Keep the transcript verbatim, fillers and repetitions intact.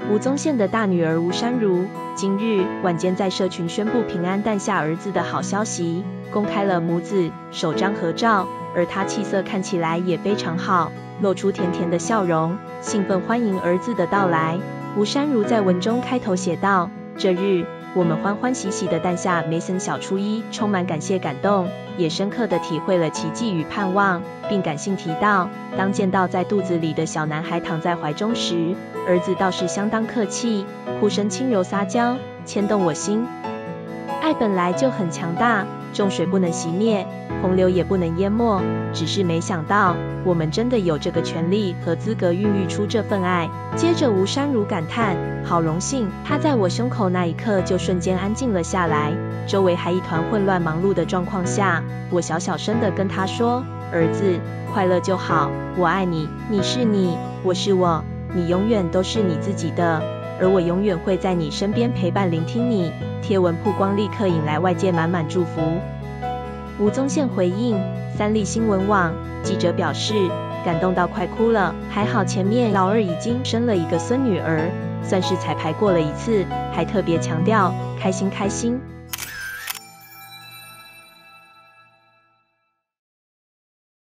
吴宗宪的大女儿吴珊如，今日晚间在社群宣布平安诞下儿子的好消息，公开了母子首张合照，而她气色看起来也非常好，露出甜甜的笑容，兴奋欢迎儿子的到来。吴珊如在文中开头写道：这日我们欢欢喜喜地诞下梅森小初一，充满感谢感动，也深刻地体会了奇迹与盼望，并感性提到，当见到在肚子里的小男孩躺在怀中时，儿子倒是相当客气，哭声轻柔撒娇，牵动我心。爱本来就很强大，重水不能熄灭，洪流也不能淹没，只是没想到我们真的有这个权利和资格孕育出这份爱。接着吴珊如感叹，好荣幸。她在我胸口那一刻就瞬间安静了下来，周围还一团混乱忙碌的状况下，我小小声地跟她说，儿子，快乐就好，我爱你，你是你，我是我，你永远都是你自己的，而我永远会在你身边陪伴聆听你。贴文曝光立刻引来外界满满祝福。吴宗宪回应三立新闻网，记者表示感动到快哭了，还好前面老二已经生了一个孙女儿，算是彩排过了一次，还特别强调开心开心。